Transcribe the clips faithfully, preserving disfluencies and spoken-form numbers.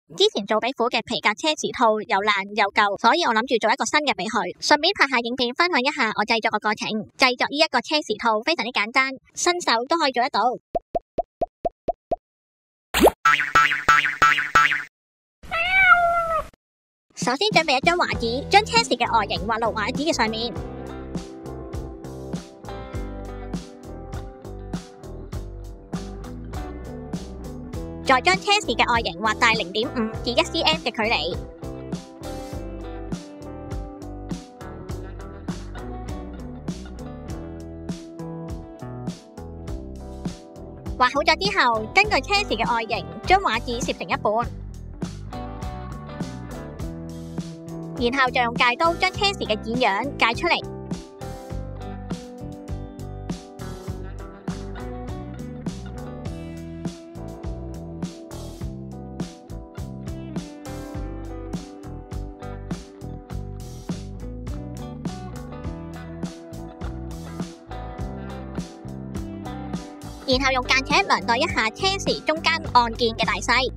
之前做俾虎嘅皮革車匙套又爛又舊，所以我諗住做一個新嘅俾佢，順便拍下影片分享一下我製作嘅過程。製作呢一個車匙套非常之簡單，新手都可以做得到。首先準備一張畫紙，將車匙嘅外形畫落畫紙嘅上面。再將車匙嘅外形畫大零點五至一 cm 嘅距離。畫好咗之後，根據車匙嘅外形，將畫紙攝成一半，然後就用戒刀將車匙嘅剪樣戒出嚟。然後用間尺量度一下車匙中間按鍵嘅大細，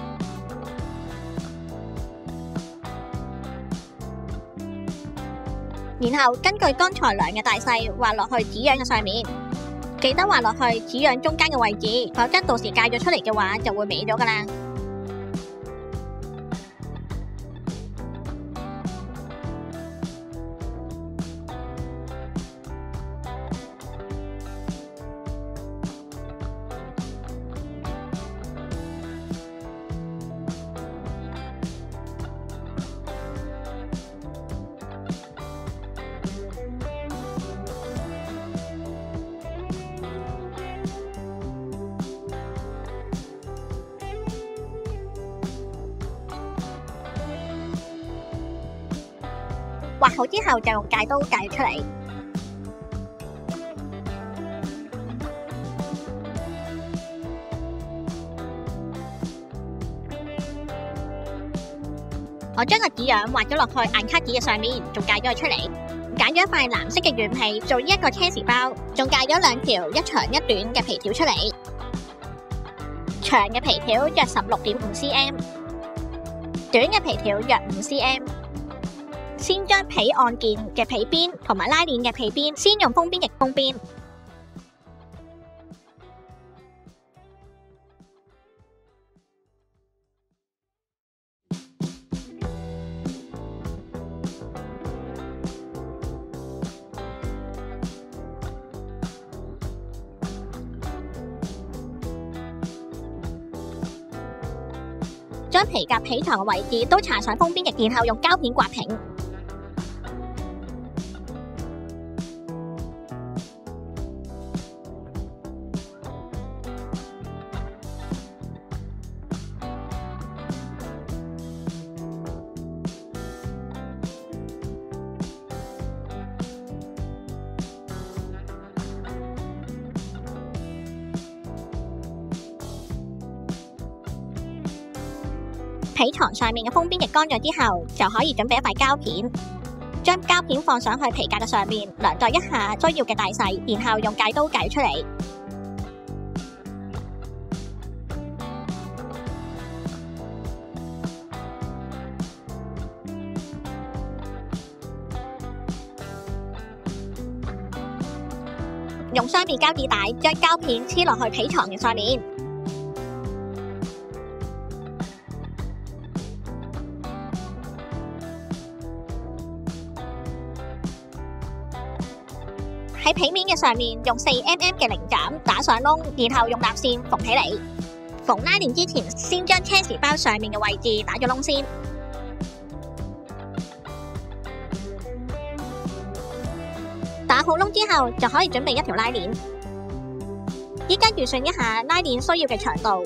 然後根據剛才量嘅大細畫落去紙樣嘅上面，記得畫落去紙樣中間嘅位置，否則到時戒咗出嚟嘅話就會歪咗㗎喇。畫好之後就用戒刀戒出嚟。我將個紙樣畫咗落去硬卡紙嘅上面，仲戒咗佢出嚟。揀咗一塊藍色嘅軟皮做呢一個車匙包，仲戒咗兩條一長一短嘅皮條出嚟。長嘅皮條約十六點五 cm， 短嘅皮條約五 cm。先將皮按鍵嘅皮邊同埋拉鏈嘅皮邊，先用封邊液封邊。將皮革皮床嘅位置都搽上封邊液，然後用膠片刮平。皮床上面嘅封邊液乾咗之後，就可以準備一塊膠片，將膠片放上去皮革嘅上面，量度一下需要嘅大細，然後用戒刀戒出嚟。用雙面膠紙帶將膠片黐落去皮床嘅上面。喺皮面嘅上面用四 mm 嘅零斬打上窿，然後用蠟線縫起嚟。縫拉鏈之前，先將車匙包上面嘅位置打咗窿先。打好窿之後，就可以準備一條拉鏈。依家預算一下拉鏈需要嘅長度。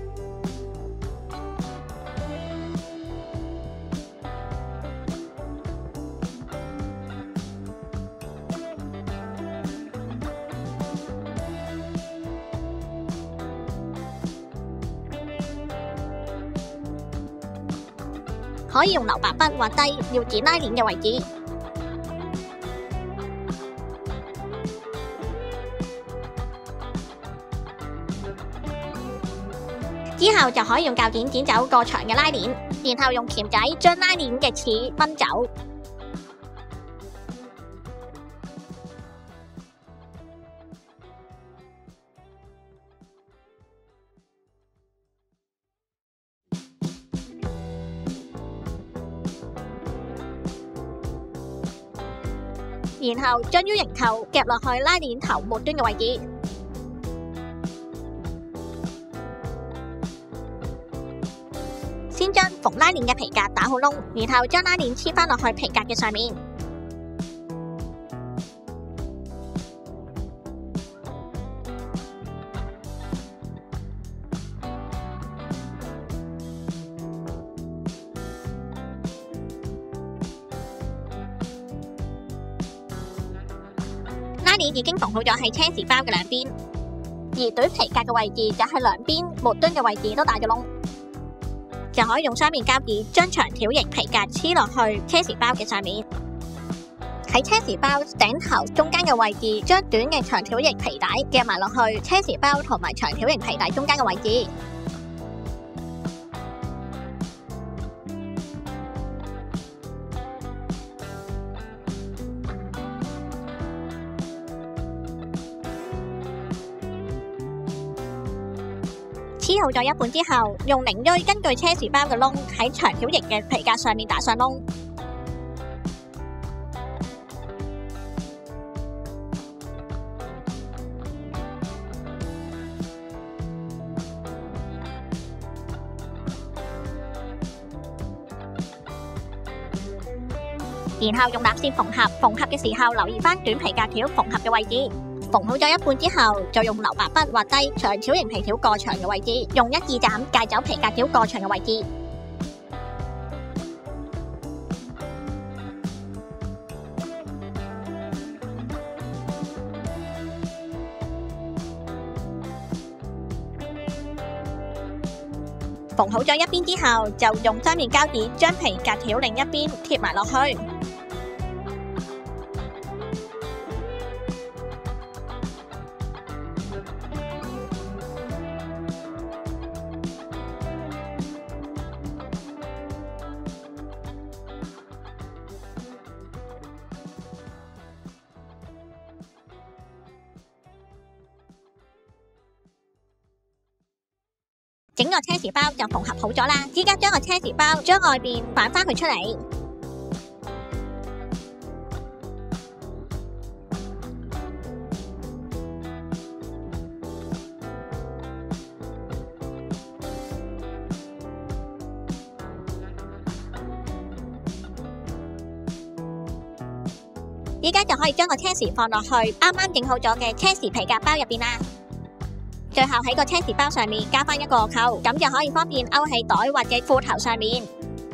可以用留白筆畫低要剪拉鏈嘅位置。 之後就可以用鉸剪剪走過長嘅拉鏈，然後用鉗仔將拉鏈嘅齒掹走。然後將 U 型扣夾落去拉鏈頭末端嘅位置，先將縫拉鏈嘅皮革打好窿，然後將拉鏈黐返落去皮革嘅上面。拉鏈已經縫好咗喺車匙包嘅兩邊，而懟皮革嘅位置就喺兩邊末端嘅位置都打咗窿，就可以用雙面膠紙將長條形皮革黐落去車匙包嘅上面。喺車匙包頂頭中間嘅位置，將短嘅長條形皮帶夾埋落去車匙包同埋長條形皮帶中間嘅位置。黐好咗一半之後，用零錐根據車匙包嘅窿喺長條形嘅皮革上面打上窿。然後用蠟線縫合，縫合嘅時候留意返短皮革條縫合嘅位置。縫好咗一半之後，就用留白筆畫低長條形皮條過長嘅位置，用一二斬界走皮革條過長嘅位置。縫好咗一邊之後，就用雙面膠紙將皮革條另一邊貼埋落去。整個車匙包就縫合好咗啦，依家將個車匙包將外邊反返佢出嚟。依家就可以將個車匙放落去啱啱整好咗嘅車匙皮革包入邊啦。最後喺個車匙包上面加返一個扣，咁就可以方便勾喺袋或者褲頭上面。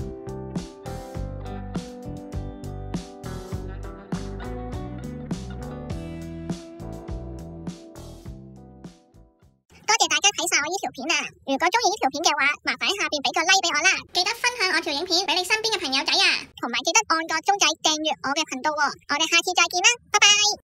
多謝大家睇晒我呢條片啊！如果中意呢條片嘅話，麻煩喺下邊俾個 like 俾我啦，記得分享我條影片俾你身邊嘅朋友仔啊，同埋記得按個鐘仔訂閱我嘅頻道喎。我哋下次再見啦，拜拜。